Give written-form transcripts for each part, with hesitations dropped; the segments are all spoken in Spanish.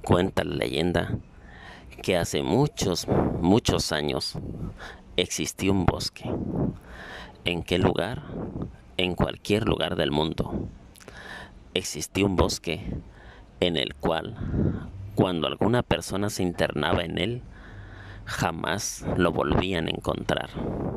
Cuenta la leyenda que hace muchos, muchos años existió un bosque. ¿En qué lugar? En cualquier lugar del mundo. Existió un bosque en el cual, cuando alguna persona se internaba en él, jamás lo volvían a encontrar.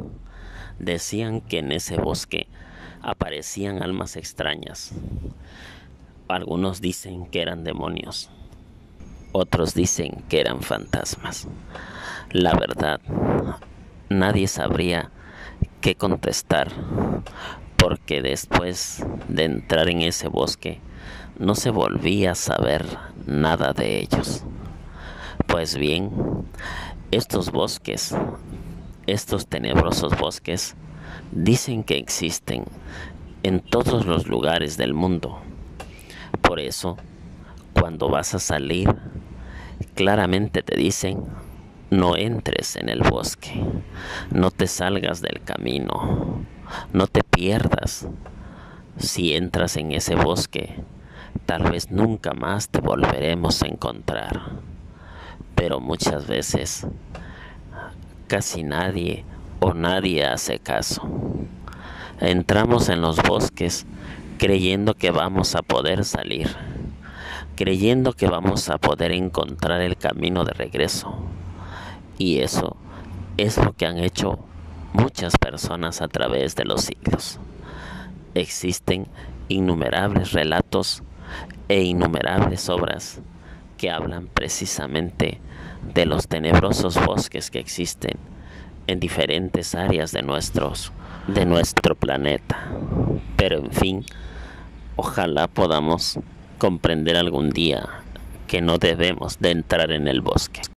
Decían que en ese bosque aparecían almas extrañas. Algunos dicen que eran demonios. Otros dicen que eran fantasmas. La verdad, nadie sabría qué contestar, porque después de entrar en ese bosque, no se volvía a saber nada de ellos. Pues bien, estos bosques, estos tenebrosos bosques, dicen que existen en todos los lugares del mundo. Por eso, cuando vas a salir, claramente te dicen: no entres en el bosque, no te salgas del camino, no te pierdas. Si entras en ese bosque, tal vez nunca más te volveremos a encontrar. Pero muchas veces, casi nadie o nadie hace caso. Entramos en los bosques creyendo que vamos a poder salir, creyendo que vamos a poder encontrar el camino de regreso. Y eso es lo que han hecho muchas personas a través de los siglos. Existen innumerables relatos e innumerables obras que hablan precisamente de los tenebrosos bosques que existen en diferentes áreas de nuestro planeta. Pero en fin, ojalá podamos comprender algún día que no debemos de entrar en el bosque.